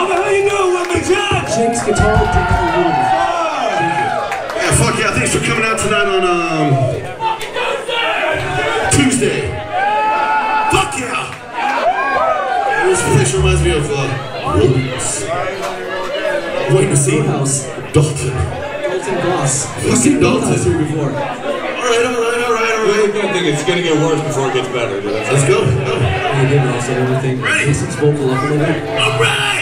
Tell me how you doing with me, John? Jake's guitar. Yeah, fuck yeah. Thanks for coming out tonight on Tuesday. Fuck yeah. This place reminds me of Roots. Waiting to see House. Dalton. Dalton Boss. Fucking seen Dalton. here before. Alright. I think it's gonna get worse before it gets better, dude. Let's go. He did also everything. Ready? Jason's vocal up a little bit. Alright!